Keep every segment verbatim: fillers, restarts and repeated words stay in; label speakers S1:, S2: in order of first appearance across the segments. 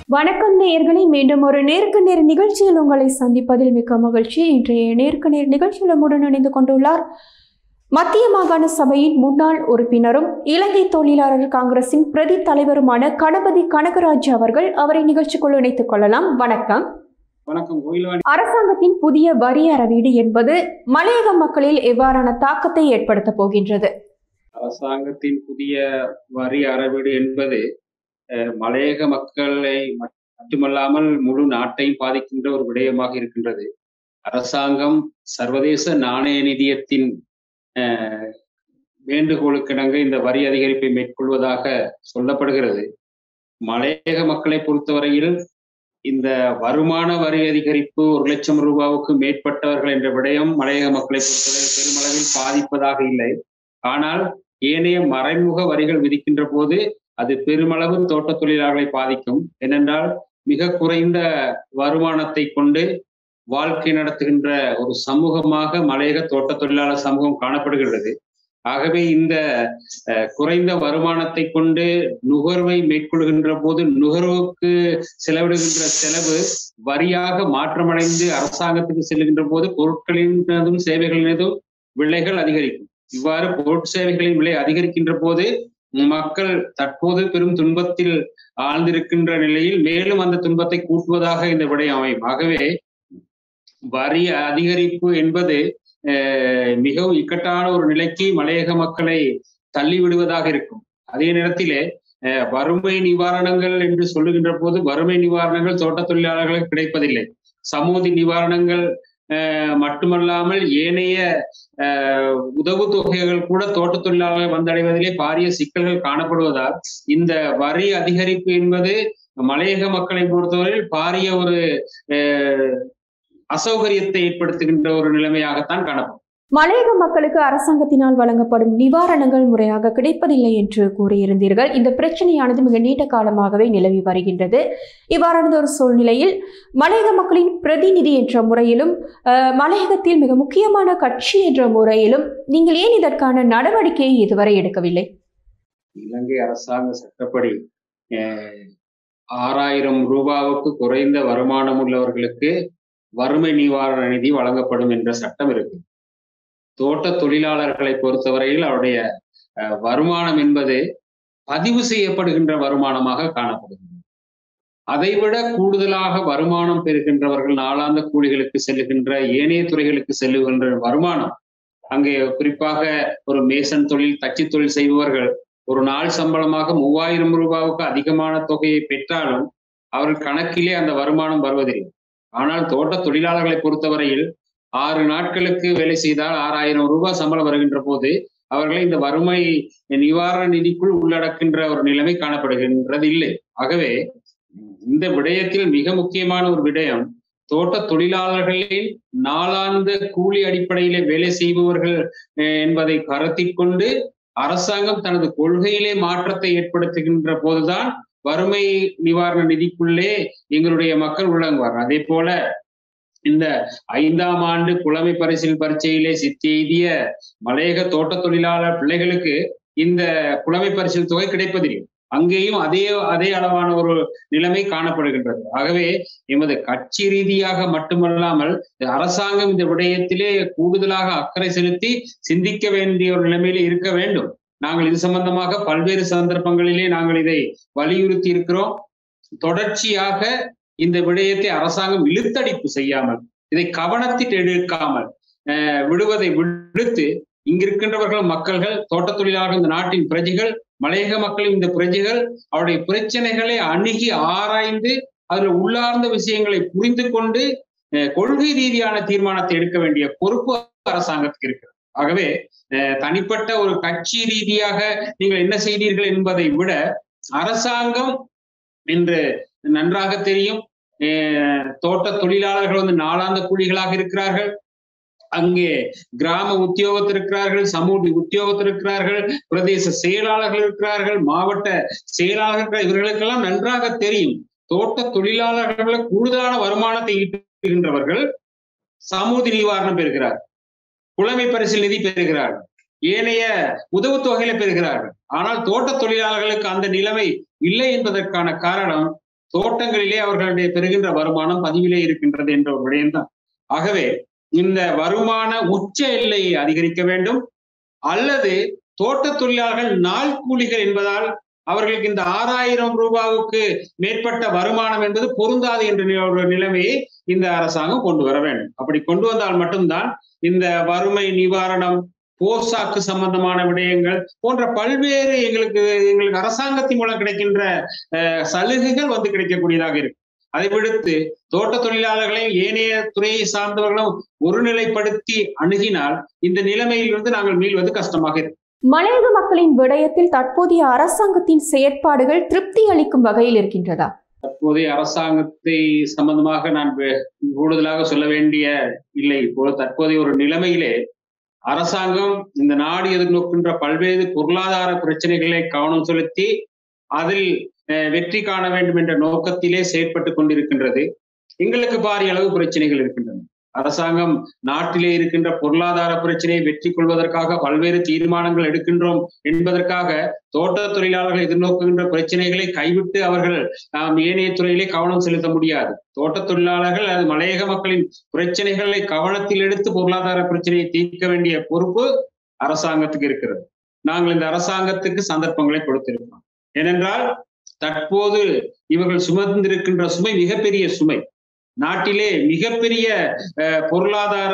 S1: வணக்கம் நேயர்களே, மீண்டும் ஒரு நேருக்கு நேர் நிகழ்ச்சியில் உங்களை சந்திப்பதில் மிக்க மகிழ்ச்சி. இன்றைய நேருக்கு நேர் நிகழ்ச்சியில் நம்முடன் இணைந்து கொண்டுள்ளார் மத்திய மாகாண சபையின் முன்னாள் உறுப்பினரும் இலங்கை தொழிலாளர் காங்கிரசின் பிரதி தலைவருமான கணபதி கனகராஜ் அவர்கள். அவரை நிகழ்ச்சிக்குள் இணைத்துக் கொள்ளலாம். வணக்கம்.
S2: வணக்கம்.
S1: அரசாங்கத்தின் புதிய வரி அறவீடு என்பது மலையக மக்களில் எவ்வாறான தாக்கத்தை ஏற்படுத்த போகின்றது?
S2: அரசாங்கத்தின் புதிய வரி அறவீடு என்பது மலையக மக்களை மட்டுமல்லாமல் முழு நாட்டையும் பாதிக்கின்ற ஒரு விடயமாக இருக்கின்றது. அரசாங்கம் சர்வதேச நாணய நிதியத்தின் வேண்டுகோளுக்கிணங்க இந்த வரி அதிகரிப்பை மேற்கொள்வதாக சொல்லப்படுகிறது. மலையக மக்களை பொறுத்தவரையில் இந்த வருமான வரி அதிகரிப்பு ஒரு லட்சம் ரூபாவுக்கு மேற்பட்டவர்கள் என்ற விடயம் மலையக மக்களை பொறுத்தவரை பெருமளவில் பாதிப்பதாக இல்லை. ஆனால் ஏனைய மறைமுக வரிகள் விதிக்கின்ற போது அது பெருமளவு தோட்ட தொழிலாளர்களை பாதிக்கும். ஏனென்றால் மிக குறைந்த வருமானத்தை கொண்டு வாழ்க்கை நடத்துகின்ற ஒரு சமூகமாக மலையக தோட்ட தொழிலாளர் சமூகம் காணப்படுகிறது. ஆகவே இந்த குறைந்த வருமானத்தை கொண்டு நுகர்வை மேற்கொள்கின்ற போது நுகர்வுக்கு செலவிடுகின்ற செலவு வரியாக மாற்றமடைந்து அரசாங்கத்துக்கு செல்லுகின்ற போது பொருட்களினதும் சேவைகளினதும் விலைகள் அதிகரிக்கும். இவ்வாறு பொருட்சேவைகளின் விலை அதிகரிக்கின்ற போது மக்கள் தற்போது பெரும் துன்பத்தில் ஆழ்ந்திருக்கின்ற நிலையில் மேலும் அந்த துன்பத்தை கூட்டுவதாக இந்த விடயம் அமையும். ஆகவே வரி அதிகரிப்பு என்பது மிகவும் இக்கட்டான ஒரு நிலைக்கு மலையக மக்களை தள்ளிவிடுவதாக இருக்கும். அதே நேரத்திலே வறுமை நிவாரணங்கள் என்று சொல்லுகின்ற போது வறுமை நிவாரணங்கள் தோட்ட தொழிலாளர்களுக்கு கிடைப்பதில்லை. சமூக நிவாரணங்கள் மட்டுமல்லாமல் ஏனைய உதவு தொகைகள் கூட தோட்ட தொழிலாளர்கள் வந்தடைவதிலே பாரிய சிக்கல்கள் காணப்படுவதால் இந்த வரி அதிகரிப்பு என்பது மலையக மக்களை பொறுத்தவரையில் பாரிய ஒரு அசௌகரியத்தை ஏற்படுத்துகின்ற ஒரு நிலைமையாகத்தான் காணப்படும்.
S1: மலையக மக்களுக்கு அரசாங்கத்தினால் வழங்கப்படும் நிவாரணங்கள் முறையாக கிடைப்பதில்லை என்று கூறியிருந்தீர்கள். இந்த பிரச்சனையானது மிக நீண்ட காலமாகவே நிலவி வருகின்றது. இவ்வாறான ஒரு சூழ்நிலையில் மலையக மக்களின் பிரதிநிதி என்ற முறையிலும் மலையகத்தில் மிக முக்கியமான கட்சி என்ற முறையிலும் நீங்கள் ஏன் இதற்கான நடவடிக்கையை இதுவரை எடுக்கவில்லை?
S2: இலங்கை அரசாங்க சட்டப்படி ஆறாயிரம் ரூபாவுக்கு குறைந்த வருமானம் உள்ளவர்களுக்கு வறுமை நிவாரண நிதி வழங்கப்படும் என்ற சட்டம் இருக்கு. தோட்ட தொழிலாளர்களை பொறுத்தவரையில் அவருடைய வருமானம் என்பது பதிவு செய்யப்படுகின்ற வருமானமாக காணப்படுகிறது. அதைவிட கூடுதலாக வருமானம் பெறுகின்றவர்கள் நாளாந்த கூலிகளுக்கு செல்லுகின்ற ஏனைய துறைகளுக்கு செல்லுகின்ற வருமானம், அங்கே குறிப்பாக ஒரு மேசன் தொழில் தச்சு தொழில் செய்பவர்கள் ஒரு நாள் சம்பளமாக மூவாயிரம் ரூபாவுக்கு அதிகமான தொகையை பெற்றாலும் அவர்கள் கணக்கிலே அந்த வருமானம் வருவதில்லை. ஆனால் தோட்ட தொழிலாளர்களை பொறுத்தவரையில் ஆறு நாட்களுக்கு வேலை செய்தால் ஆறாயிரம் ரூபாய் சம்பளம் வருகின்ற போது அவர்களை இந்த வறுமை நிவாரண நிதிக்குள் உள்ளடக்கின்ற ஒரு நிலைமை காணப்படுகின்றது இல்லை. ஆகவே இந்த விடயத்தில் மிக முக்கியமான ஒரு விடயம், தோட்ட தொழிலாளர்களின் நாளாந்த கூலி அடிப்படையிலே வேலை செய்பவர்கள் என்பதை கருத்தில் கொண்டு அரசாங்கம் தனது கொள்கையிலே மாற்றத்தை ஏற்படுத்துகின்ற போதுதான் வறுமை நிவாரண நிதிக்குள்ளே எங்களுடைய மக்கள் உள்ளங்குவார். அதே போல இந்த ஐந்தாம் ஆண்டு புலமை பரிசில் பரீட்சையிலே சித்தி எய்திய மலையக தோட்ட தொழிலாளர் பிள்ளைகளுக்கு இந்த புலமை பரிசில் தொகை கிடைப்பதில்லை. அங்கேயும் அதே அதே அளவான ஒரு நிலைமை காணப்படுகின்றது. ஆகவே எமது கட்சி ரீதியாக மட்டுமல்லாமல் அரசாங்கம் இந்த விடயத்திலே கூடுதலாக அக்கறை செலுத்தி சிந்திக்க வேண்டிய ஒரு நிலைமையிலே இருக்க வேண்டும். நாங்கள் இது சம்பந்தமாக பல்வேறு சந்தர்ப்பங்களிலே நாங்கள் இதை வலியுறுத்தி இருக்கிறோம். தொடர்ச்சியாக இந்த விடயத்தை அரசாங்கம் இழுத்தடிப்பு செய்யாமல், இதை கவனத்தில் எடுக்காமல் விடுவதை விடுத்து இங்கிருக்கின்றவர்கள் மக்கள்கள், தோட்ட தொழிலாளர்கள், இந்த நாட்டின் பிரஜைகள், மலையக மக்களின் இந்த பிரஜைகள் அவருடைய பிரச்சனைகளை அணுகி ஆராய்ந்து அதில் உள்ளார்ந்த விஷயங்களை புரிந்து கொண்டு கொள்கை ரீதியான தீர்மானத்தை எடுக்க வேண்டிய பொறுப்பு அரசாங்கத்துக்கு இருக்கிறது. ஆகவே தனிப்பட்ட ஒரு கட்சி ரீதியாக நீங்கள் என்ன செய்தீர்கள் என்பதை விட அரசாங்கம் என்று நன்றாக தெரியும். தோட்ட தொழிலாளர்கள் வந்து நாளாந்த கூலிகளாக இருக்கிறார்கள். அங்கே கிராம உத்தியோகத்தில் இருக்கிறார்கள், சமூக உத்தியோகத்தில் இருக்கிறார்கள், பிரதேச செயலாளர்கள் இருக்கிறார்கள், மாவட்ட செயலாளர்கள். இவர்களுக்கெல்லாம் நன்றாக தெரியும் தோட்ட தொழிலாளர்களை கூடுதலான வருமானத்தை ஈட்டுகின்றவர்கள் சமூக நிவாரணம் பெறுகிறார்கள், புலமை பரிசில் நிதி பெறுகிறார்கள், ஏனைய உதவு தொகையில பெறுகிறார்கள். ஆனால் தோட்ட தொழிலாளர்களுக்கு அந்த நிலைமை இல்லை என்பதற்கான காரணம் தோட்டங்களிலே அவர்களுடைய பெறுகின்ற வருமானம் பதிவிலே இருக்கின்றது என்ற ஒரு விடயம்தான். ஆகவே இந்த வருமான உச்ச எல்லையை அதிகரிக்க வேண்டும், அல்லது தோட்ட தொழிலாளர்கள் நாள் கூலிகள் என்பதால் அவர்களுக்கு இந்த ஆறாயிரம் ரூபாவுக்கு மேற்பட்ட வருமானம் என்பது பொருந்தாது என்ற ஒரு நிலைமையை இந்த அரசாங்கம் கொண்டு வர வேண்டும். அப்படி கொண்டு வந்தால் மட்டும்தான் இந்த வறுமை நிவாரணம், போசாக்கு சம்பந்தமான விடயங்கள் போன்ற பல்வேறு எங்களுக்கு எங்களுக்கு அரசாங்கத்தின் மூலம் கிடைக்கின்ற சலுகைகள் வந்து கிடைக்கக்கூடியதாக இருக்கு. அதை விடுத்து தோட்ட தொழிலாளர்களையும் ஏனைய துறையை சார்ந்தவர்களும் ஒருநிலைப்படுத்தி அணுகினால் இந்த நிலைமையிலிருந்து நாங்கள் மீள்வது கஷ்டமாக இருக்கு.
S1: மலையக மக்களின் விடயத்தில் தற்போதைய அரசாங்கத்தின் செயற்பாடுகள் திருப்தி அளிக்கும் வகையில் இருக்கின்றதா?
S2: தற்போதைய அரசாங்கத்தை சம்பந்தமாக நான் கூடுதலாக சொல்ல வேண்டிய இல்லை. இப்போது தற்போதைய ஒரு நிலைமையிலே அரசாங்கம் இந்த நாடு எதிர்நோக்கின்ற பல்வேறு பொருளாதார பிரச்சனைகளை கவனம் செலுத்தி அதில் வெற்றி காண வேண்டும் என்ற நோக்கத்திலே செயற்பட்டு கொண்டிருக்கின்றது. எங்களுக்கு பாரிய அளவு பிரச்சனைகள் இருக்கின்றன. அரசாங்கம் நாட்டிலே இருக்கின்ற பொருளாதார பிரச்சனையை வெற்றி கொள்வதற்காக பல்வேறு தீர்மானங்கள் எடுக்கின்றோம் என்பதற்காக தோட்ட தொழிலாளர்கள் எதிர்நோக்குகின்ற பிரச்சனைகளை கைவிட்டு அவர்கள் நாம் ஏனைய துறையிலே கவனம் செலுத்த முடியாது. தோட்ட தொழிலாளர்கள் அது மலையக மக்களின் பிரச்சனைகளை கவனத்தில் எடுத்து பொருளாதார பிரச்சனையை தீர்க்க வேண்டிய பொறுப்பு அரசாங்கத்துக்கு இருக்கிறது. நாங்கள் இந்த அரசாங்கத்துக்கு சந்தர்ப்பங்களை கொடுத்திருக்கிறோம். ஏனென்றால் தற்போது இவர்கள் சுமந்திருக்கின்ற சுமை மிகப்பெரிய சுமை. நாட்டிலே மிகப்பெரிய பொருளாதார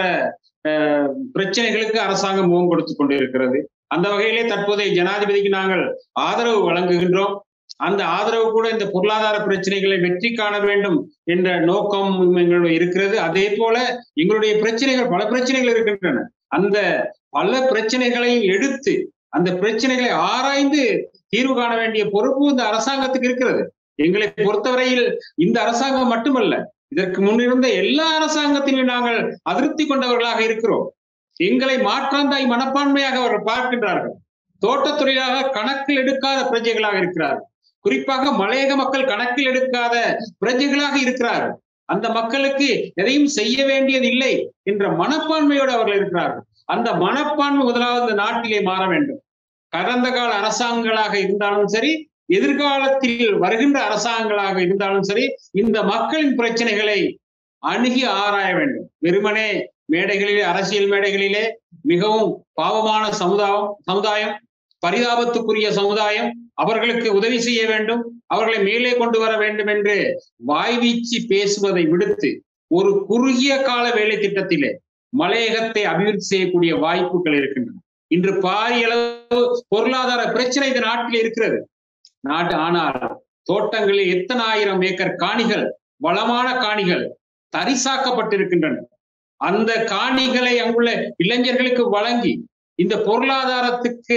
S2: பிரச்சனைகளுக்கு அரசாங்கம் முகம் கொடுத்து கொண்டிருக்கிறது. அந்த வகையிலே தற்போதைய ஜனாதிபதிக்கு நாங்கள் ஆதரவு வழங்குகின்றோம். அந்த ஆதரவு கூட இந்த பொருளாதார பிரச்சனைகளை வெற்றி காண வேண்டும் என்ற நோக்கம் எங்களுடைய இருக்கிறது. அதே போல எங்களுடைய பிரச்சனைகள் பல பிரச்சனைகள் இருக்கின்றன. அந்த பல பிரச்சனைகளையும் எடுத்து அந்த பிரச்சனைகளை ஆராய்ந்து தீர்வு காண வேண்டிய பொறுப்பு இந்த அரசாங்கத்துக்கு இருக்கிறது. எங்களை பொறுத்தவரையில் இந்த அரசாங்கம் மட்டுமல்ல, இதற்கு முன்னிருந்த எல்லா அரசாங்கத்திலும் நாங்கள் அதிருப்தி கொண்டவர்களாக இருக்கிறோம். எங்களை மாற்றாந்தாய் மனப்பான்மையாக அவர்கள் பார்க்கின்றார்கள். தோட்ட தொழிலாளர் கணக்கில் எடுக்காத பிரஜைகளாக இருக்கிறார்கள். குறிப்பாக மலையக மக்கள் கணக்கில் எடுக்காத பிரஜைகளாக இருக்கிறார்கள். அந்த மக்களுக்கு எதையும் செய்ய வேண்டியது இல்லை என்ற மனப்பான்மையோடு அவர்கள் இருக்கிறார்கள். அந்த மனப்பான்மை முதலாவது இந்த நாட்டிலே மாற வேண்டும். கடந்த கால அரசாங்கங்களாக இருந்தாலும் சரி, எதிர்காலத்தில் வருகின்ற அரசாங்கங்களாக இருந்தாலும் சரி, இந்த மக்களின் பிரச்சனைகளை அணுகி ஆராய வேண்டும். வெறுமனே மேடைகளிலே, அரசியல் மேடைகளிலே மிகவும் பாவமான சமுதாயம் சமுதாயம் பரிதாபத்துக்குரிய சமுதாயம், அவர்களுக்கு உதவி செய்ய வேண்டும், அவர்களை மேலே கொண்டு வர வேண்டும் என்று வாய்வீச்சு பேசுவதை விடுத்து ஒரு குறுகிய கால வேலை திட்டத்திலே மலையகத்தை அபிவிருத்தி செய்யக்கூடிய வாய்ப்புகள் இருக்கின்றன. இன்று பாரிய அளவு பொருளாதார பிரச்சனை இந்த நாட்டில் இருக்கிறது. நாட்டு ஆனால் தோட்டங்களில் எத்தனை ஆயிரம் ஏக்கர் காணிகள், வளமான காணிகள் தரிசாக்கப்பட்டிருக்கின்றன. அந்த காணிகளை அங்குள்ள இளைஞர்களுக்கு வழங்கி இந்த பொருளாதாரத்துக்கு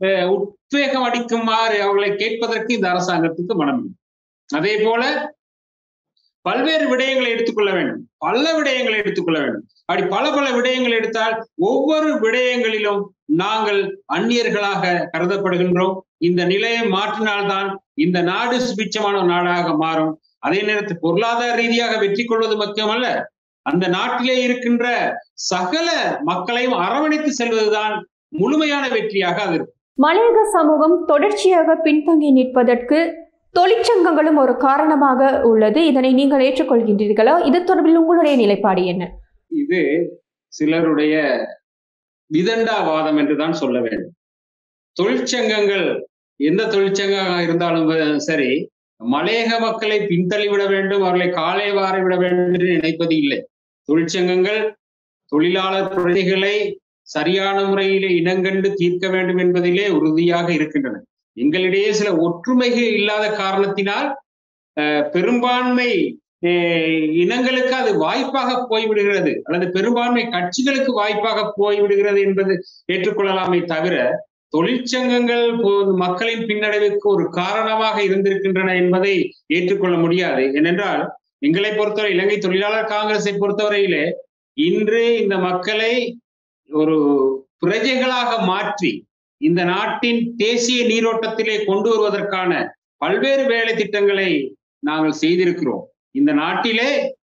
S2: உத்வேகம் அளிக்குமாறு அவர்களை கேட்பதற்கு இந்த அரசாங்கத்துக்கு மனம். அதே போல பல்வேறு விடயங்களை எடுத்துக்கொள்ள வேண்டும், பல விடயங்களை எடுத்துக்கொள்ள வேண்டும். அப்படி பல பல விடயங்கள் எடுத்தால் ஒவ்வொரு விடயங்களிலும் நாங்கள் அந்நியர்களாக கருதப்படுகின்றோம். இந்த நிலையை மாற்றினால்தான் இந்த நாடு சுபிட்சமான நாடாக மாறும். அதே நேரத்தில் பொருளாதார ரீதியாக வெற்றி கொள்வது முக்கியமல்ல, அந்த நாட்டிலே இருக்கின்ற சகல மக்களையும் அரவணைத்து செல்வதுதான் முழுமையான வெற்றியாக அது இருக்கும்.
S1: மலையக சமூகம் தொடர்ச்சியாக பின்தங்கி நிற்பதற்கு தொழிற்சங்கங்களும் ஒரு காரணமாக உள்ளது. இதனை நீங்கள் ஏற்றுக்கொள்கின்றீர்களா? இது தொடர்பில் உங்களுடைய நிலைப்பாடு என்ன?
S2: இது சிலருடைய விதண்டாவாதம் என்றுதான் சொல்ல வேண்டும். தொழிற்சங்கங்கள் எந்த தொழிற்சங்கமாக இருந்தாலும் சரி, மலையக மக்களை பின்தள்ளிவிட வேண்டும், அவர்களை காலை வார விட வேண்டும் என்று நினைப்பது இல்லை. தொழிற்சங்கங்கள் தொழிலாளர் பிரச்சனைகளை சரியான முறையிலே இனங்கண்டு தீர்க்க வேண்டும் என்பதிலே உறுதியாக இருக்கின்றன. எங்களிடையே சில ஒற்றுமைகள் இல்லாத காரணத்தினால் பெரும்பான்மை இனங்களுக்கு அது வாய்ப்பாக போய்விடுகிறது, அல்லது பெரும்பான்மை கட்சிகளுக்கு வாய்ப்பாக போய்விடுகிறது என்பது ஏற்றுக்கொள்ளலாமே தவிர, தொழிற்சங்கங்கள் மக்களின் பின்னடைவுக்கு ஒரு காரணமாக இருந்திருக்கின்றன என்பதை ஏற்றுக்கொள்ள முடியாது. ஏனென்றால் எங்களை பொறுத்தவரை, இலங்கை தொழிலாளர் காங்கிரஸை பொறுத்தவரையிலே இன்று இந்த மக்களை ஒரு பிரஜைகளாக மாற்றி இந்த நாட்டின் தேசிய நீரோட்டத்திலே கொண்டு வருவதற்கான பல்வேறு வேலை திட்டங்களை நாங்கள் செய்திருக்கிறோம். இந்த நாட்டிலே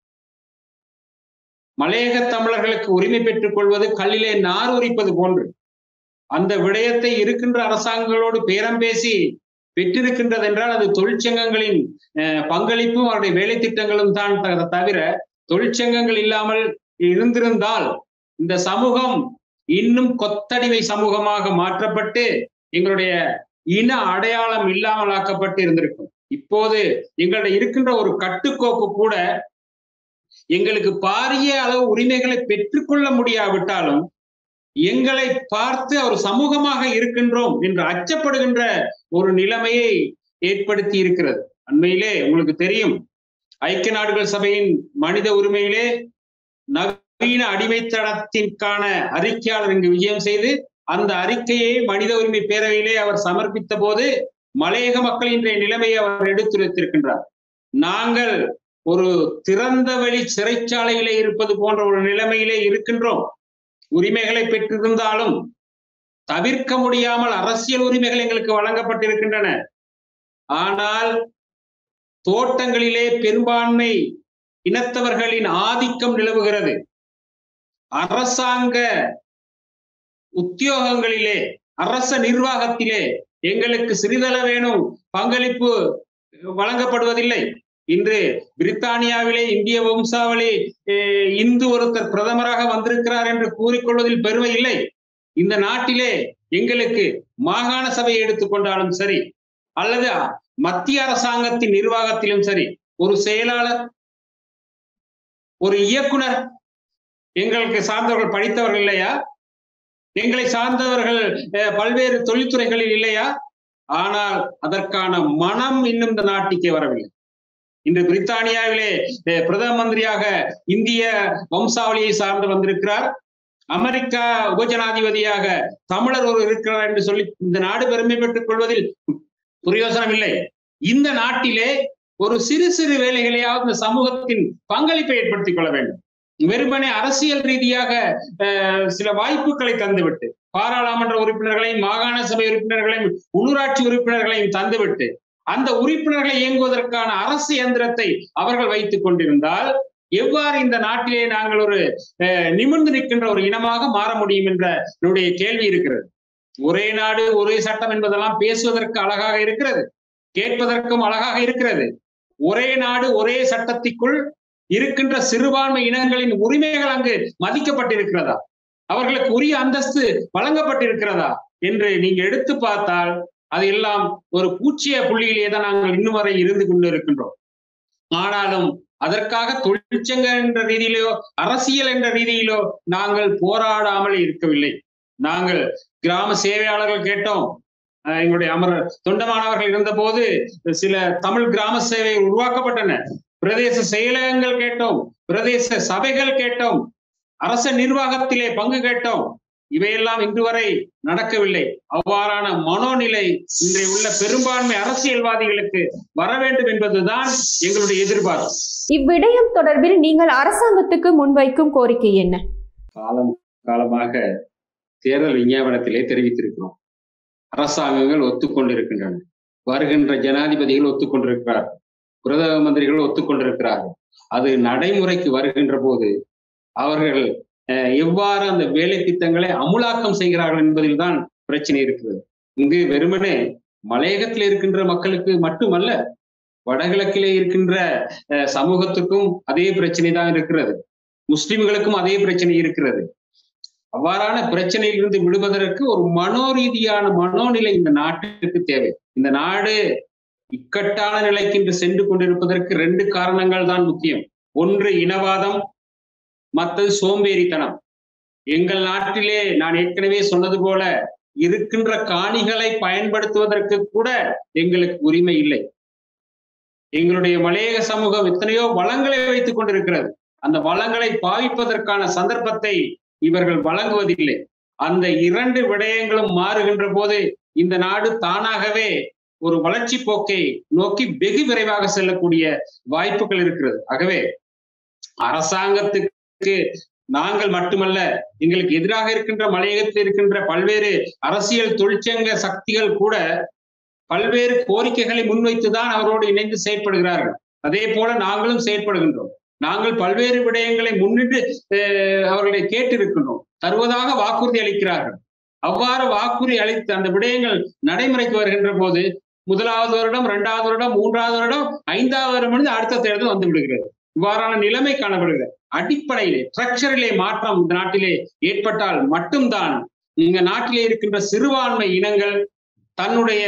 S2: மலையக தமிழர்களுக்கு உரிமை பெற்றுக் கொள்வது கல்லிலே நார் உரிப்பது போன்று அந்த விடயத்தை இருக்கின்ற அரசாங்கங்களோடு பேரம் பேசி பெற்றிருக்கின்றது என்றால் அது தொழிற்சங்கங்களின் பங்களிப்பும் அவருடைய வேலை திட்டங்களும் தான் தவிர தொழிற்சங்கங்கள் இல்லாமல் இருந்திருந்தால் இந்த சமூகம் இன்னும் கொத்தடிமை சமூகமாக மாற்றப்பட்டு எங்களுடைய இன அடையாளம் இல்லாமல் ஆக்கப்பட்டு இருந்திருக்கும். இப்போது எங்களுடைய இருக்கின்ற ஒரு கட்டுக்கோப்பு கூட எங்களுக்கு பாரிய அளவு உரிமைகளை பெற்றுக்கொள்ள முடியாவிட்டாலும் எங்களை பார்த்து ஒரு சமூகமாக இருக்கின்றோம் என்று அச்சப்படுகின்ற ஒரு நிலைமையை ஏற்படுத்தி இருக்கிறது. அண்மையிலே உங்களுக்கு தெரியும், ஐக்கிய நாடுகள் சபையின் மனித உரிமையிலே நவீன அடிமைத்தனத்திற்கான அறிக்கையாளர் இங்கு விஜயம் செய்து அந்த அறிக்கையை மனித உரிமை பேரவையிலே அவர் சமர்ப்பித்த போது மலையக மக்களின் நிலைமையை அவர் எடுத்துரைத்திருக்கின்றார். நாங்கள் ஒரு திறந்த வெளி சிறைச்சாலையிலே இருப்பது போன்ற ஒரு நிலைமையிலே இருக்கின்றோம். உரிமைகளை பெற்றிருந்தாலும் தவிர்க்க முடியாமல் அரசியல் உரிமைகள் எங்களுக்கு வழங்கப்பட்டிருக்கின்றன. ஆனால் தோட்டங்களிலே பெரும்பான்மை இனத்தவர்களின் ஆதிக்கம் நிலவுகிறது. அரசாங்க உத்தியோகங்களிலே அரச நிர்வாகத்திலே எங்களுக்கு சிறிதளவேனும் பங்களிப்பு வழங்கப்படுவதில்லை. இன்று பிரித்தானியாவிலே இந்திய வம்சாவளி இந்து ஒருத்தர் பிரதமராக வந்திருக்கிறார் என்று கூறிக்கொள்வதில் பெருமை இல்லை. இந்த நாட்டிலே எங்களுக்கு மாகாண சபையை எடுத்துக்கொண்டாலும் சரி அல்லது மத்திய அரசாங்கத்தின் நிர்வாகத்திலும் சரி ஒரு செயலாளர், ஒரு இயக்குனர் எங்களுக்கு சார்ந்தவர்கள் படித்தவர்கள் இல்லையா? எங்களை சார்ந்தவர்கள் பல்வேறு தொழில்துறைகளில் இல்லையா? ஆனால் அதற்கான மனம் இன்னும் இந்த நாட்டுக்கே வரவில்லை. இன்று பிரித்தானியாவிலே பிரதம மந்திரியாக இந்திய வம்சாவளியை சார்ந்து வந்திருக்கிறார். அமெரிக்கா உபஜனாதிபதியாக தமிழர் ஒரு இருக்கிறார் என்று சொல்லி இந்த நாடு பெருமை பெற்றுக் கொள்வதில் பிரயோசனம் இல்லை. இந்த நாட்டிலே ஒரு சிறு சிறு வேலைகளையாவது இந்த சமூகத்தின் பங்களிப்பை ஏற்படுத்திக் கொள்ள வேண்டும். வெறுமனே அரசியல் ரீதியாக சில வாய்ப்புகளை தந்துவிட்டு பாராளுமன்ற உறுப்பினர்களையும் மாகாண சபை உறுப்பினர்களையும் உள்ளூராட்சி உறுப்பினர்களையும் தந்துவிட்டு அந்த உறுப்பினர்களை இயங்குவதற்கான அரசு இயந்திரத்தை அவர்கள் வைத்துக் கொண்டிருந்தால் எவ்வாறு இந்த நாட்டிலே நாங்கள் ஒரு நிமிர்ந்து நிற்கின்ற ஒரு இனமாக மாற முடியும் என்ற என்னுடைய கேள்வி இருக்கிறது. ஒரே நாடு ஒரே சட்டம் என்பதெல்லாம் பேசுவதற்கு அழகாக இருக்கிறது, கேட்பதற்கும் அழகாக இருக்கிறது. ஒரே நாடு ஒரே சட்டத்திற்குள் இருக்கின்ற சிறுபான்மை இனங்களின் உரிமைகள் அங்கு மதிக்கப்பட்டிருக்கிறதா, அவர்களுக்கு உரிய அந்தஸ்து வழங்கப்பட்டிருக்கிறதா என்று நீங்க எடுத்து பார்த்தால் அது எல்லாம் ஒரு பூச்சிய புள்ளியிலே தான் நாங்கள் இன்னும் வரை இருந்து கொண்டு இருக்கின்றோம். ஆனாலும் அதற்காக தொழிற்சங்க என்ற ரீதியிலோ அரசியல் என்ற ரீதியிலோ நாங்கள் போராடாமல் இருக்கவில்லை. நாங்கள் கிராம சேவையாளர்கள் கேட்டோம். எங்களுடைய அமர் தொண்டமானவர்கள் இருந்த போது சில தமிழ் கிராம சேவை உருவாக்கப்பட்டன. பிரதேச செயலகங்கள் கேட்டோம், பிரதேச சபைகள் கேட்டோம், அரச நிர்வாகத்திலே பங்கு கேட்டோம். இவையெல்லாம் இன்று வரை நடக்கவில்லை. அவ்வாறான மனோநிலை இன்றைய உள்ள பெரும்பான்மை அரசியல்வாதிகளுக்கு வர வேண்டும் என்பதுதான் எங்களுடைய எதிர்பார்ப்பு.
S1: இவ்விடயம் தொடர்பில் நீங்கள் அரசாங்கத்துக்கு முன்வைக்கும் கோரிக்கை என்ன?
S2: காலம் காலமாக தேர்தல் விஞ்ஞாபனத்திலே தெரிவித்திருக்கிறோம். அரசாங்கங்கள் ஒத்துக்கொண்டிருக்கின்றன, வருகின்ற ஜனாதிபதிகள் ஒத்துக்கொண்டிருக்கிறார்கள், பிரதம மந்திரிகள் ஒத்துக்கொண்டிருக்கிறார்கள். அது நடைமுறைக்கு வருகின்ற போது அவர்கள் எவ்வாறு அந்த வேலை திட்டங்களை அமுலாக்கம் செய்கிறார்கள் என்பதில் தான் பிரச்சனை இருக்கிறது. இங்கு வெறுமனே மலையகத்தில் இருக்கின்ற மக்களுக்கு மட்டுமல்ல, வடகிழக்கிலே இருக்கின்ற சமூகத்துக்கும் அதே பிரச்சனை தான் இருக்கிறது, முஸ்லிம்களுக்கும் அதே பிரச்சனை இருக்கிறது. அவ்வாறான பிரச்சனையிலிருந்து விடுவதற்கு ஒரு மனோரீதியான மனோநிலை இந்த நாட்டுக்கு தேவை. இந்த நாடு இக்கட்டான நிலைக்கு இன்று சென்று கொண்டிருப்பதற்கு ரெண்டு காரணங்கள் தான் முக்கியம். ஒன்று இனவாதம், மற்றது சோம்பேறித்தனம். எங்கள் நாட்டிலே நான் ஏற்கனவே சொன்னது போல இருக்கின்ற காணிகளை பயன்படுத்துவதற்கு கூட எங்களுக்கு உரிமை இல்லை. எங்களுடைய மலையக சமூகம் எத்தனையோ வளங்களை வைத்துக் கொண்டிருக்கிறது. அந்த வளங்களை பாவிப்பதற்கான சந்தர்ப்பத்தை இவர்கள் வழங்குவதில்லை. அந்த இரண்டு விடயங்களும் மாறுகின்ற போது இந்த நாடு தானாகவே ஒரு வளர்ச்சி போக்கை நோக்கி வெகு விரைவாக செல்லக்கூடிய வாய்ப்புகள் இருக்கிறது. ஆகவே அரசாங்கத்துக்கு நாங்கள் மட்டுமல்ல, எங்களுக்கு எதிராக இருக்கின்ற மலையகத்தில் இருக்கின்ற பல்வேறு அரசியல் தொழிற்சங்க சக்திகள் கூட பல்வேறு கோரிக்கைகளை முன்வைத்துதான் அவரோடு இணைந்து செயற்படுகிறார்கள். அதே போல நாங்களும் செயற்படுகின்றோம். நாங்கள் பல்வேறு விடயங்களை முன்னிட்டு அவர்களை கேட்டிருக்கின்றோம், தருவதாக வாக்குறுதி அளிக்கிறார்கள். அவ்வாறு வாக்குறுதி அளித்து அந்த விடயங்கள் நடைமுறைக்கு வருகின்ற போது முதலாவது வருடம், இரண்டாவது வருடம், மூன்றாவது வருடம், ஐந்தாவது வருடம் அடுத்த தேர்தல் வந்து விடுகிறது. இவ்வாறான நிலைமை காணப்படுகிறது. அடிப்படையிலே ஸ்ட்ரக்சரிலே மாற்றம் இந்த நாட்டிலே ஏற்பட்டால் மட்டும்தான் இங்க நாட்டிலே இருக்கின்ற சிறுபான்மை இனங்கள் தன்னுடைய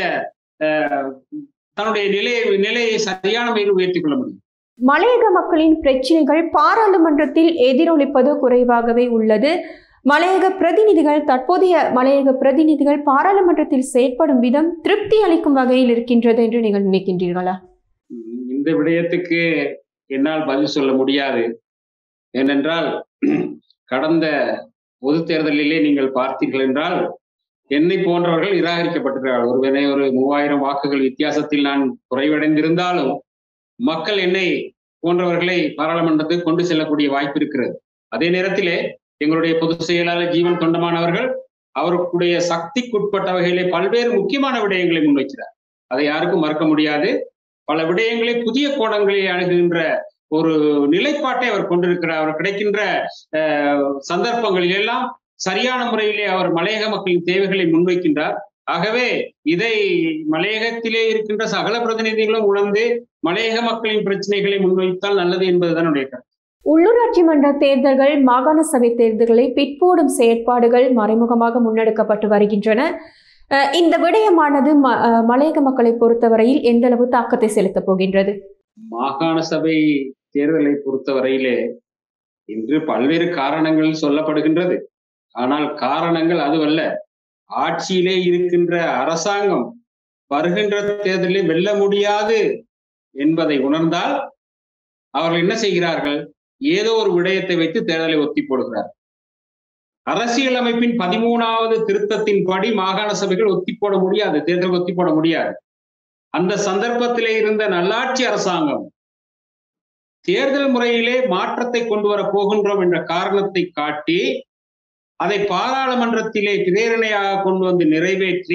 S2: தன்னுடைய நிலையை நிலையை சரியான முறையில் உயர்த்திக் கொள்ள முடியும்.
S1: மலையக மக்களின் பிரச்சனைகள் பாராளுமன்றத்தில் எதிரொலிப்பது குறைவாகவே உள்ளது. மலையக பிரதிநிதிகள் தற்போதைய மலையக பிரதிநிதிகள் பாராளுமன்றத்தில் செயற்படும் விதம் திருப்தி அளிக்கும் வகையில் இருக்கின்றது என்று நீங்கள் நினைக்கின்றீர்களா?
S2: இந்த விடயத்துக்கு என்னால் பதில் சொல்ல முடியாது. ஏனென்றால் கடந்த பொது தேர்தலிலே நீங்கள் பார்த்தீர்கள் என்றால் என்னை போன்றவர்கள் நிராகரிக்கப்பட்டிருக்கிறார்கள். ஒருவனை ஒரு மூவாயிரம் வாக்குகள் வித்தியாசத்தில் நான் குறைவடைந்திருந்தாலும் மக்கள் என்னை போன்றவர்களை பாராளுமன்றத்துக்கு கொண்டு செல்லக்கூடிய வாய்ப்பு இருக்கிறது. அதே நேரத்திலே எங்களுடைய பொதுச் செயலாளர் ஜீவன் தொண்டமானவர்கள் அவருடைய சக்திக்குட்பட்ட வகையிலே பல்வேறு முக்கியமான விடயங்களை முன்வைக்கிறார். அதை யாருக்கும் மறக்க முடியாது. பல விடயங்களை புதிய கோணங்களில் அணுகுகின்ற ஒரு நிலைப்பாட்டை அவர் கொண்டிருக்கிறார். அவர் கிடைக்கின்ற சந்தர்ப்பங்களில் எல்லாம் சரியான முறையிலே அவர் மலையக மக்களின் தேவைகளை முன்வைக்கின்றார். ஆகவே இதை மலையகத்திலே இருக்கின்ற சகல பிரதிநிதிகளும் உணர்ந்து மலையக மக்களின் பிரச்சனைகளை முன்வைத்தால் நல்லது என்பதுதான் என்னுடைய கருத்து.
S1: உள்ளூராட்சி மன்ற தேர்தல்கள், மாகாண சபை தேர்தல்களை பிற்போடும் செயற்பாடுகள் மறைமுகமாக முன்னெடுக்கப்பட்டு வருகின்றன. இந்த விடயமானது மலையக மக்களை பொறுத்தவரையில் எந்த அளவு தாக்கத்தை செலுத்தப் போகின்றது?
S2: மாகாண சபை தேர்தலை பொறுத்தவரையிலே இன்று பல்வேறு காரணங்கள் சொல்லப்படுகின்றது. ஆனால் காரணங்கள் அதுவல்ல. ஆட்சியிலே இருக்கின்ற அரசாங்கம் வருகின்ற தேர்தலில் வெல்ல முடியாது என்பதை உணர்ந்தால் அவர்கள் என்ன செய்கிறார்கள்? ஏதோ ஒரு விடயத்தை வைத்து தேர்தலை ஒத்தி போடுகிறார்கள். அரசியலமைப்பின் பதிமூணாவது திருத்தத்தின் படி மாகாண சபைகள் ஒத்தி போட முடியாது, தேர்தல் ஒத்தி போட முடியாது. அந்த சந்தர்ப்பத்திலே இருந்த நல்லாட்சி அரசாங்கம் தேர்தல் முறையிலே மாற்றத்தை கொண்டு வர போகின்றோம் என்ற காரணத்தை காட்டி அதை பாராளுமன்றத்திலே பிரேரணையாக கொண்டு வந்து நிறைவேற்றி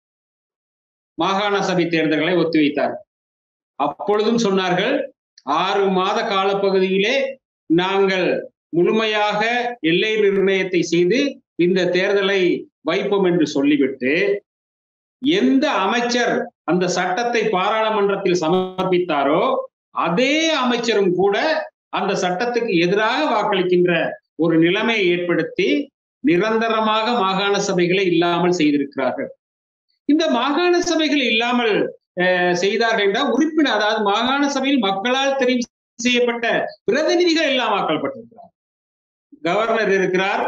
S2: மாகாண சபை தேர்தல்களை ஒத்திவைத்தார். அப்பொழுதும் சொன்னார்கள், ஆறு மாத காலப்பகுதியிலே நாங்கள் முழுமையாக எல்லை நிர்ணயத்தை செய்து இந்த தேர்தலை வைப்போம் என்று சொல்லிவிட்டு எந்த அமைச்சர் அந்த சட்டத்தை பாராளுமன்றத்தில் சமர்ப்பித்தாரோ அதே அமைச்சரும் கூட அந்த சட்டத்துக்கு எதிராக வாக்களிக்கின்ற ஒரு நிலைமையை ஏற்படுத்தி நிரந்தரமாக மாகாண சபைகளை இல்லாமல் செய்திருக்கிறார்கள். இந்த மாகாண சபைகள் இல்லாமல் செய்தார்கள் என்றால் உறுப்பினர், அதாவது மாகாண சபையில் மக்களால் தெரிவு செய்யப்பட்ட பிரதிநிதிகள் எல்லாம் வாக்களிக்கப்பட்டிருக்கிறார். கவர்னர் இருக்கிறார்,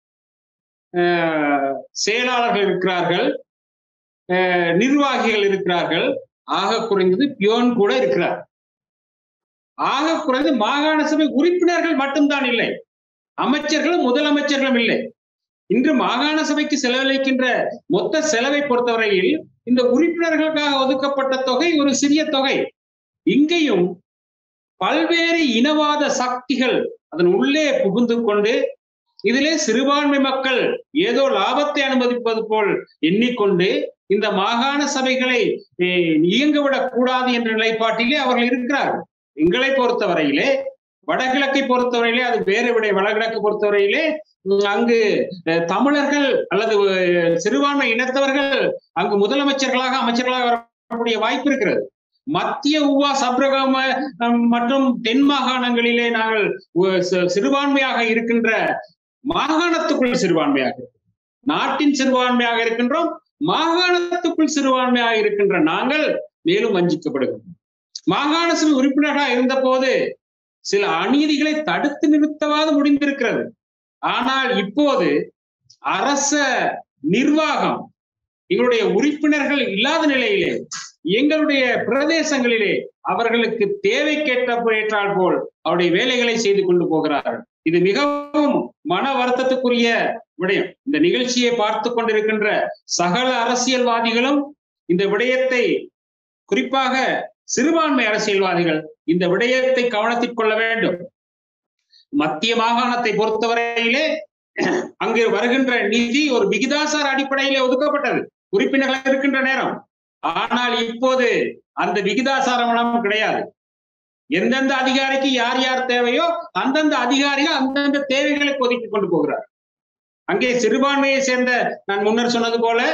S2: செயலாளர்கள் இருக்கிறார்கள், நிர்வாகிகள் இருக்கிறார்கள், ஆக குறைந்தது பியோன் கூட இருக்கிறார். ஆக குறைந்து மாகாண சபை உறுப்பினர்கள் மட்டும்தான் இல்லை, அமைச்சர்களும் முதலமைச்சர்களும் இல்லை. இன்று மாகாண சபைக்கு செலவழிக்கின்ற மொத்த செலவை பொறுத்தவரையில் இந்த உறுப்பினர்களுக்காக ஒதுக்கப்பட்ட தொகை ஒரு சிறிய தொகை. இங்கேயும் பல்வேறு இனவாத சக்திகள் அதன் உள்ளே புகுந்து கொண்டு இதிலே சிறுபான்மை மக்கள் ஏதோ லாபத்தை அனுமதிப்பது போல் எண்ணிக்கொண்டு இந்த மாகாண சபைகளை இயங்கவிடக் கூடாது என்ற நிலைப்பாட்டிலே அவர்கள் இருக்கிறார்கள். எங்களை பொறுத்தவரையிலே, வடகிழக்கை பொறுத்தவரையிலே அது வேறு விட, வடகிழக்கு பொறுத்தவரையிலே அங்கு தமிழர்கள் அல்லது சிறுபான்மை இனத்தவர்கள் அங்கு முதலமைச்சர்களாக அமைச்சர்களாக வரக்கூடிய வாய்ப்பு இருக்கிறது. மத்திய உவா சப்ரகம மற்றும் தென் மாகாணங்களிலே நாங்கள் சிறுபான்மையாக இருக்கின்ற மாகாணத்துக்குள் சிறுபான்மையாக நாட்டின் சிறுபான்மையாக இருக்கின்றோம், மாகாணத்துக்குள் சிறுபான்மையாக இருக்கின்ற நாங்கள் மேலும் வஞ்சிக்கப்படுகின்றோம். மாகாண சபை உறுப்பினர்களாக இருந்த போது சில அநீதிகளை தடுத்து நிறுத்தவாது முடிந்திருக்கிறது. ஆனால் இப்போது அரச நிர்வாகம் எங்களுடைய உறுப்பினர்கள் இல்லாத நிலையிலே எங்களுடைய பிரதேசங்களிலே அவர்களுக்கு தேவைக்கேற்றால் போல் அவருடைய வேலைகளை செய்து கொண்டு போகிறார்கள். இது மிகவும் மன வருத்தத்துக்குரிய விடயம். இந்த நிகழ்ச்சியை பார்த்து கொண்டிருக்கின்ற சகல அரசியல்வாதிகளும் இந்த விடயத்தை, குறிப்பாக சிறுபான்மை அரசியல்வாதிகள் இந்த விடயத்தை கவனத்தில் கொள்ள வேண்டும். மத்திய மாகாணத்தை பொறுத்தவரையிலே அங்கு வருகின்ற நிதி ஒரு விகிதாசார அடிப்படையிலே ஒதுக்கப்பட்டது உறுப்பினர்கள் இருக்கின்ற நேரம். ஆனால் இப்போது அந்த விகிதாசாரம் கிடையாது. எந்தெந்த அதிகாரிக்கு யார் யார் தேவையோ அந்தந்த அதிகாரிகள் அந்தந்த தேவைகளை ஒதுக்கி கொண்டு போகிறார். அங்கே சிறுபான்மையை சேர்ந்த, நான் முன்னர் சொன்னது போல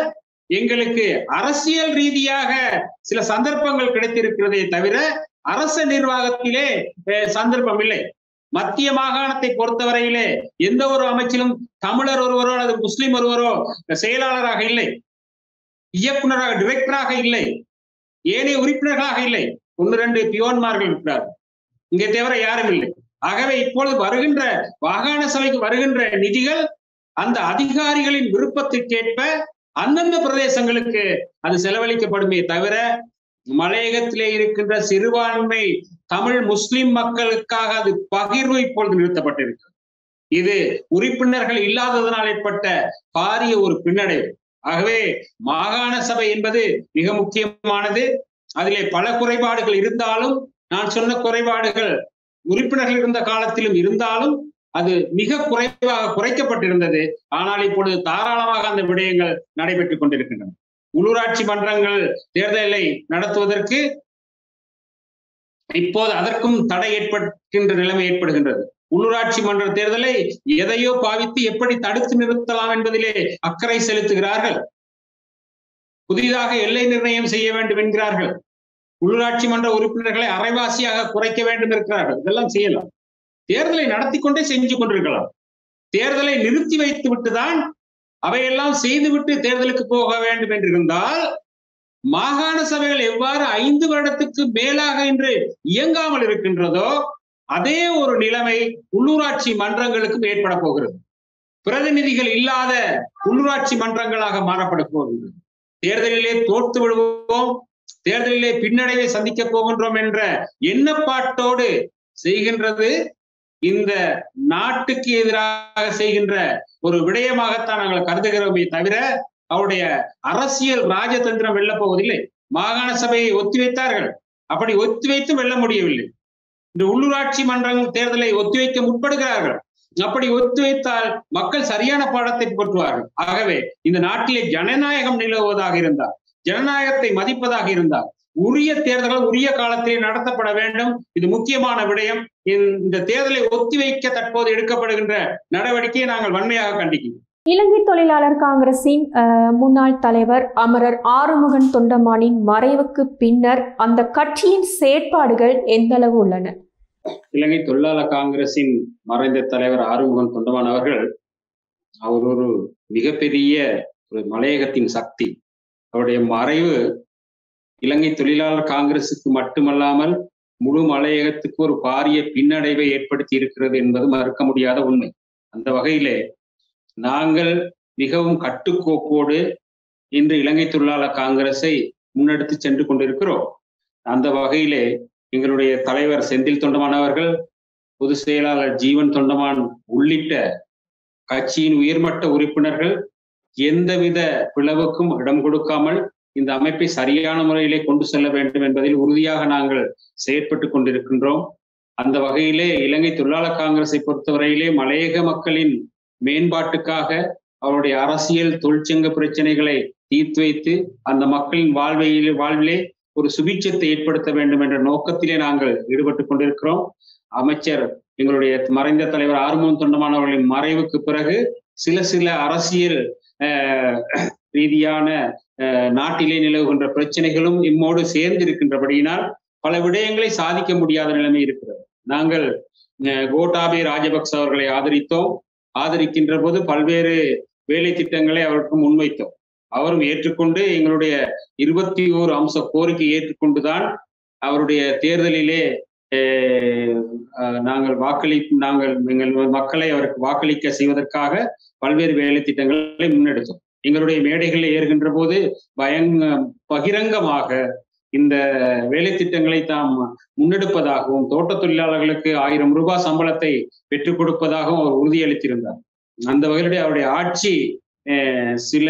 S2: எங்களுக்கு அரசியல் ரீதியாக சில சந்தர்ப்பங்கள் கிடைத்திருக்கிறதே தவிர அரச நிர்வாகத்திலே சந்தர்ப்பம் இல்லை. மத்திய மாகாணத்தை பொறுத்தவரையிலே எந்த ஒரு அமைச்சிலும் தமிழர் ஒருவரோ அல்லது முஸ்லிம் ஒருவரோ செயலாளராக இல்லை, இயக்குநராக டிரெக்டராக இல்லை, ஏனைய உறுப்பினர்களாக இல்லை. ஒன்று ரெண்டு பியோன்மார்கள் இருக்கிறார்கள், இங்கே தவிர யாரும் இல்லை. ஆகவே இப்பொழுது வருகின்ற மாகாண சபைக்கு வருகின்ற நிதிகள் அந்த அதிகாரிகளின் விருப்பத்திற்கேற்ப அந்தந்த பிரதேசங்களுக்கு அது செலவழிக்கப்படுமே தவிர மலையகத்திலே இருக்கின்ற சிறுபான்மை தமிழ் முஸ்லிம் மக்களுக்காக அது பகிர்வு இப்பொழுது நிறுத்தப்பட்டிருக்கிறது. இது உறுப்பினர்கள் இல்லாததனால் ஏற்பட்ட பாரிய ஒரு பின்னடைவு. ஆகவே மாகாண சபை என்பது மிக முக்கியமானது. அதிலே பல குறைபாடுகள் இருந்தாலும், நான் சொன்ன குறைபாடுகள் உறுப்பினர்கள் இருந்த காலத்திலும் இருந்தாலும் அது மிக குறைவாக குறைக்கப்பட்டிருந்தது. ஆனால் இப்பொழுது தாராளமாக அந்த விடயங்கள் நடைபெற்றுக் கொண்டிருக்கின்றன. உள்ளூராட்சி மன்றங்கள் தேர்தலை நடத்துவதற்கு இப்போது அதற்கும் தடை ஏற்படுகின்ற நிலைமை ஏற்படுகின்றது. உள்ளூராட்சி மன்ற தேர்தலை எதையோ பாவித்து எப்படி தடுத்து நிறுத்தலாம் என்பதிலே அக்கறை செலுத்துகிறார்கள். புதிதாக எல்லை நிர்ணயம் செய்ய வேண்டும் என்கிறார்கள். உள்ளூராட்சி மன்ற உறுப்பினர்களை அரைவாசியாக குறைக்க வேண்டும் இருக்கிறார்கள். இதெல்லாம் செய்யலாம். தேர்தலை நடத்தி கொண்டே செஞ்சு கொண்டிருக்கலாம். தேர்தலை நிறுத்தி வைத்து விட்டுதான் அவையெல்லாம் செய்துவிட்டு தேர்தலுக்கு போக வேண்டும் என்றிருந்தால் மாகாண சபைகள் எவ்வாறு ஐந்து வருடத்துக்கு மேலாக இன்று இயங்காமல் இருக்கின்றதோ அதே ஒரு நிலைமை உள்ளூராட்சி மன்றங்களுக்கும் ஏற்பட போகிறது. பிரதிநிதிகள் இல்லாத உள்ளூராட்சி மன்றங்களாக மாறப்பட போகிறது. தேர்தலிலே தோற்று விடுவோம், தேர்தலிலே பின்னடைவை சந்திக்க போகின்றோம் என்ற எண்ணப்பாட்டோடு செய்கின்றது இந்த நாட்டுக்கு எதிராக செய்கின்ற ஒரு விடயமாகத்தான் நாங்கள் கருதுகிறோமே தவிர அவருடைய அரசியல் ராஜதந்திரம் வெல்ல போவதில்லை. மாகாண சபையை ஒத்திவைத்தார்கள், அப்படி ஒத்திவைத்து வெல்ல முடியவில்லை. இந்த உள்ளூராட்சி மன்றங்கள் தேர்தலை ஒத்திவைக்க முற்படுகிறார்கள். அப்படி ஒத்திவைத்தால் மக்கள் சரியான பாடத்தை புகட்டுவார்கள். ஆகவே இந்த நாட்டிலே ஜனநாயகம் நிலவுவதாக இருந்தால், ஜனநாயகத்தை மதிப்பதாக இருந்தால் உரிய தேர்தல்கள் உரிய காலத்திலே நடத்தப்பட வேண்டும். இது முக்கியமான விடயம். இந்த தேர்தலை ஒத்திவைக்க தற்போது எடுக்கப்படுகின்ற நடவடிக்கையை நாங்கள் வன்மையாக கண்டிக்கிறோம்.
S1: இலங்கை தொழிலாளர் காங்கிரசின் முன்னாள் தலைவர் அமரர் ஆறுமுகன் தொண்டமானின் மறைவுக்கு பின்னர் அந்த கட்சியின் செயற்பாடுகள் எந்த அளவு உள்ளன?
S2: இலங்கை தொழிலாளர் காங்கிரசின் மறைந்த தலைவர் ஆறுமுகன் தொண்டமான் அவர்கள் அவர் ஒரு மிகப்பெரிய ஒரு மலையகத்தின் சக்தி. அவருடைய மறைவு இலங்கை தொழிலாளர் காங்கிரசுக்கு மட்டுமல்லாமல் முழு மலையகத்துக்கு ஒரு பாரிய பின்னடைவை ஏற்படுத்தி இருக்கிறது என்பது மறுக்க முடியாத உண்மை. அந்த வகையிலே நாங்கள் மிகவும் கட்டுக்கோப்போடு இன்று இலங்கை தொழிலாளர் காங்கிரஸை முன்னெடுத்து சென்று கொண்டிருக்கிறோம். அந்த வகையிலே எங்களுடைய தலைவர் செந்தில் தொண்டமான் அவர்கள், பொதுச் செயலாளர் ஜீவன் தொண்டமான் உள்ளிட்ட கட்சியின் உயர்மட்ட உறுப்பினர்கள் எந்தவித பிளவுக்கும் இடம் கொடுக்காமல் இந்த அமைப்பை சரியான முறையிலே கொண்டு செல்ல வேண்டும் என்பதில் உறுதியாக நாங்கள் செயற்பட்டு கொண்டிருக்கின்றோம். அந்த வகையிலே இலங்கை தொழிலாளர் காங்கிரஸை பொறுத்தவரையிலே மலையக மக்களின் மேம்பாட்டுக்காக அவருடைய அரசியல் தொழிற்சங்க பிரச்சனைகளை தீர்த்து வைத்து அந்த மக்களின் வாழ்வையிலே வாழ்விலே ஒரு சுபீட்சத்தை ஏற்படுத்த வேண்டும் என்ற நோக்கத்திலே நாங்கள் ஈடுபட்டு கொண்டிருக்கிறோம். அமைச்சர் எங்களுடைய மறைந்த தலைவர் ஆறுமுகன் தொண்டமான் அவர்களின் மறைவுக்கு பிறகு சில சில அரசியல் ரீதியான நாட்டிலே நிலவுகின்ற பிரச்சனைகளும் இம்மோடு சேர்ந்து இருக்கின்றபடியினால் பல விடயங்களை சாதிக்க முடியாத நிலைமை இருக்கிறது. நாங்கள் கோட்டாபய ராஜபக்ச அவர்களை ஆதரித்தோம். ஆதரிக்கின்ற போது பல்வேறு வேலை திட்டங்களை அவருக்கு முன்வைத்தோம். அவரும் ஏற்றுக்கொண்டு எங்களுடைய இருபத்தி ஓரு அம்ச கோரிக்கை ஏற்றுக்கொண்டுதான் அவருடைய தேர்தலிலே நாங்கள் வாக்களி நாங்கள் எங்கள் மக்களை அவருக்கு வாக்களிக்க செய்வதற்காக பல்வேறு வேலை திட்டங்களை முன்னெடுத்தோம். எங்களுடைய மேடைகளில் ஏறுகின்ற போது பயங்க பகிரங்கமாக இந்த வேலை திட்டங்களை தாம் முன்னெடுப்பதாகவும் தோட்ட தொழிலாளர்களுக்கு ஆயிரம் ரூபாய் சம்பளத்தை பெற்றுக் கொடுப்பதாகவும் அவர் உறுதியளித்திருந்தார். அந்த வகையிலே அவருடைய ஆட்சி சில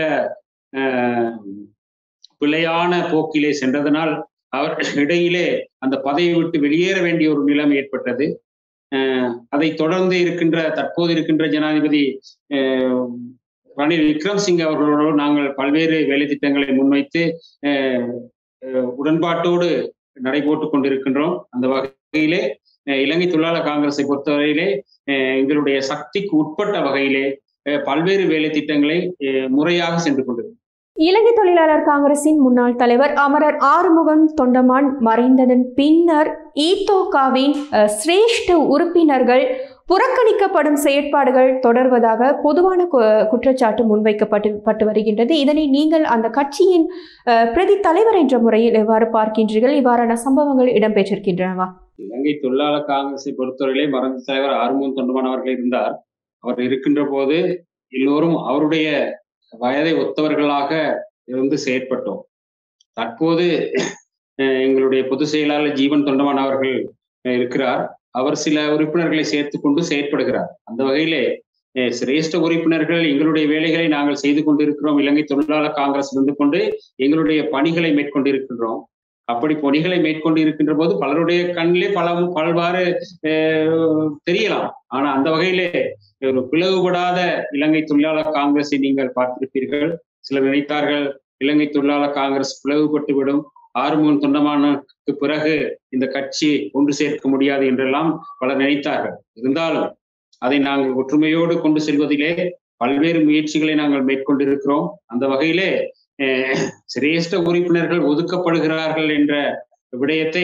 S2: பிழையான போக்கிலே சென்றதனால் அவர் இடையிலே அந்த பதவியை விட்டு வெளியேற வேண்டிய ஒரு நிலைமை ஏற்பட்டது. அதை தொடர்ந்து இருக்கின்ற தற்போது இருக்கின்ற ஜனாதிபதி ரணில் விக்ரம்சிங் அவர்களோடு நாங்கள் பல்வேறு வேலை திட்டங்களை முன்வைத்து உடன்பாட்டோடு நடைபோட்டுக் கொண்டிருக்கின்றோம். அந்த வகையிலே இலங்கை தொழிலாளர் காங்கிரஸை பொறுத்தவரையிலே எங்களுடைய சக்திக்கு உட்பட்ட வகையிலே பல்வேறு வேலை திட்டங்களை முறையாக சென்று கொண்டிருக்கிறோம்.
S1: இலங்கை தொழிலாளர் காங்கிரசின் முன்னாள் தலைவர் அமரர் ஆறுமுகன் தொண்டமான் மறைந்ததன் பின்னர் ஈதோகாவின் சிரேஷ்ட உறுப்பினர்கள் புறக்கணிக்கப்படும் செயற்பாடுகள் தொடர்வதாக பொதுவான குற்றச்சாட்டு முன்வைக்கப்பட்டு பட்டு வருகின்றது. இதனை நீங்கள் அந்த கட்சியின் பிரதி தலைவர் என்ற முறையில் எவ்வாறு பார்க்கின்றீர்கள்? இவ்வாறான சம்பவங்கள் இடம்பெற்றிருக்கின்றனவா?
S2: இலங்கை தொழிலாளர் காங்கிரஸை பொறுத்தவரையிலே மறைந்த தலைவர் ஆறுமுகன் தொண்டமான் அவர்கள் இருந்தார். அவர் இருக்கின்ற போது எல்லோரும் அவருடைய வயதை ஒத்தவர்களாக இருந்து செயற்பட்டோம். தற்போது எங்களுடைய பொதுச் செயலாளர் ஜீவன் தொண்டமான் அவர்கள் இருக்கிறார். அவர் சில உறுப்பினர்களை சேர்த்து கொண்டு செயற்படுகிறார். அந்த வகையிலே சிரேஷ்ட உறுப்பினர்கள் எங்களுடைய வேலைகளை நாங்கள் செய்து கொண்டிருக்கிறோம். இலங்கை தொழிலாளர் காங்கிரஸ் இருந்து கொண்டு எங்களுடைய பணிகளை மேற்கொண்டிருக்கின்றோம். அப்படி பணிகளை மேற்கொண்டு இருக்கின்ற போது பலருடைய கண்ணிலே பல பல்வாறு தெரியலாம். ஆனா அந்த வகையிலே ஒரு பிளவுபடாத இலங்கை தொழிலாளர் காங்கிரஸை நீங்கள் பார்த்திருப்பீர்கள். சிலர் நினைத்தார்கள் இலங்கை தொழிலாளர் காங்கிரஸ் பிளவுபட்டுவிடும், ஆறுமுகன் தொண்டமானுக்கு பிறகு இந்த கட்சி ஒன்று சேர்க்க முடியாது என்றெல்லாம் பலர் நினைத்தார்கள். இருந்தாலும் அதை நாங்கள் ஒற்றுமையோடு கொண்டு செல்வதிலே பல்வேறு முயற்சிகளை நாங்கள் மேற்கொண்டிருக்கிறோம். அந்த வகையிலே சிரேஷ்ட உறுப்பினர்கள் ஒதுக்கப்படுகிறார்கள் என்ற விடயத்தை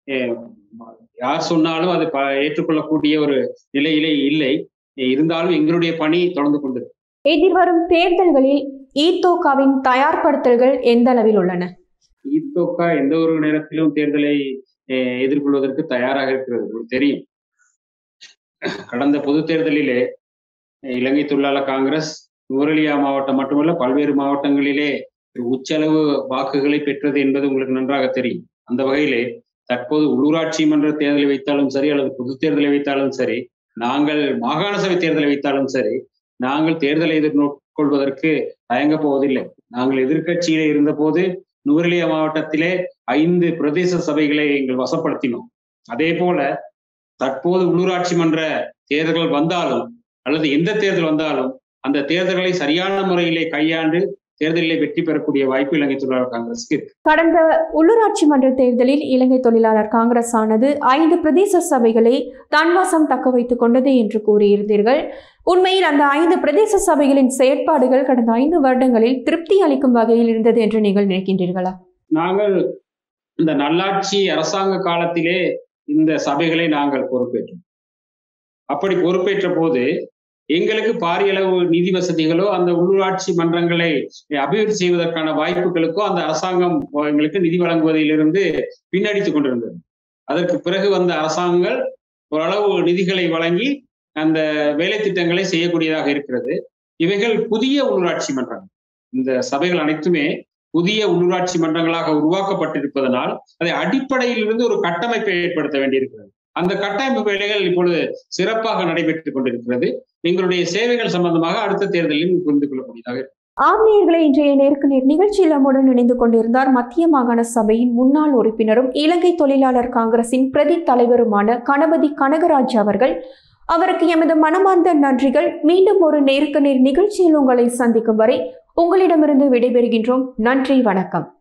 S2: யார் சொன்னாலும் அது ஏற்றுக்கொள்ளக்கூடிய ஒரு நிலையிலே இல்லை. இருந்தாலும் எங்களுடைய பணி தொடர்ந்து கொண்டது.
S1: எதிர்வரும் தேர்தல்களில் ஈதோகாவின் தயார்படுத்தல்கள் எந்த அளவில் உள்ளன?
S2: ஈதோகா எந்த ஒரு நேரத்திலும் தேர்தலை எதிர்கொள்வதற்கு தயாராக இருக்கிறது தெரியும். கடந்த பொது தேர்தலிலே இலங்கை தொழிலாளர் காங்கிரஸ் நுவரெலியா மாவட்டம் மட்டுமல்ல பல்வேறு மாவட்டங்களிலே உச்சளவு வாக்குகளை பெற்றது என்பது உங்களுக்கு நன்றாக தெரியும். அந்த வகையிலே தற்போது உள்ளூராட்சி மன்ற தேர்தலை வைத்தாலும் சரி அல்லது பொது தேர்தலை வைத்தாலும் சரி, நாங்கள் மாகாண சபை தேர்தலை வைத்தாலும் சரி, நாங்கள் தேர்தலை எதிர்கொள்வதற்கு தயங்க போவதில்லை. நாங்கள் எதிர்கட்சியிலே இருந்த போது நுவரெலியா மாவட்டத்திலே ஐந்து பிரதேச சபைகளை எங்கள் வசப்படுத்தினோம். அதே போல தற்போது உள்ளூராட்சி மன்ற தேர்தல்கள் வந்தாலும் அல்லது எந்த தேர்தல் வந்தாலும் அந்த தேர்தல்களை சரியான முறையிலே கையாண்டு தேர்தலில் வெற்றி பெறக்கூடிய வாய்ப்பு இலங்கை தொழிலாளர் காங்கிரஸுக்கு இருக்கு.
S1: கடந்த உள்ளூராட்சி மன்ற தேர்தலில் இலங்கை தொழிலாளர் காங்கிரஸ் ஆனது ஐந்து பிரதேச சபைகளை தன்வசம் தக்க வைத்துக் கொண்டது என்று கூறியிருந்தீர்கள். உண்மையில் அந்த ஐந்து பிரதேச சபைகளின் செயற்பாடுகள் கடந்த ஐந்து வருடங்களில் திருப்தி அளிக்கும் வகையில் இருந்தது என்று நீங்கள் நினைக்கின்றீர்களா?
S2: நாங்கள் இந்த நல்லாட்சி அரசாங்க காலத்திலே இந்த சபைகளை நாங்கள் பொறுப்பேற்றோம். அப்படி பொறுப்பேற்ற போது எங்களுக்கு பாரிய அளவு நிதி வசதிகளோ அந்த உள்ளூராட்சி மன்றங்களை அபிவிருத்தி செய்வதற்கான வாய்ப்புகளுக்கோ அந்த அரசாங்கம் எங்களுக்கு நிதி வழங்குவதிலிருந்து பின்னடித்துக் கொண்டிருந்தது. அதற்கு பிறகு வந்த அரசாங்கங்கள் ஓரளவு நிதிகளை வழங்கி அந்த வேலை திட்டங்களை செய்யக்கூடியதாக இருக்கிறது. இவைகள் புதிய உள்ளூராட்சி மன்றங்கள். இந்த சபைகள் அனைத்துமே புதிய உள்ளூராட்சி மன்றங்களாக உருவாக்கப்பட்டிருப்பதனால் அதை அடிப்படையில் இருந்து ஒரு கட்டமைப்பை ஏற்படுத்த வேண்டியிருக்கிறது. அந்த கட்டமைப்பு வேலைகள் இப்பொழுது சிறப்பாக நடைபெற்றுக் கொண்டிருக்கிறது. எங்களுடைய சேவைகள் சம்பந்தமாக அடுத்த தேர்தலில் புரிந்து கொள்ளக்கூடியதாக இருக்கு.
S1: ஆம்நேயர்களை இன்றைய நேருக்கு நேர் நிகழ்ச்சியில் நம்முடன் இணைந்து கொண்டிருந்தார் மத்திய மாகாண சபையின் முன்னாள் உறுப்பினரும் இலங்கை தொழிலாளர் காங்கிரசின் பிரதி தலைவருமான கணபதி கனகராஜ் அவர்கள். அவருக்கு எமது மனமார்ந்த நன்றிகள். மீண்டும் ஒரு நேருக்கு நேர் நிகழ்ச்சியில் உங்களை சந்திக்கும் வரை உங்களிடமிருந்து விடைபெறுகின்றோம். நன்றி, வணக்கம்.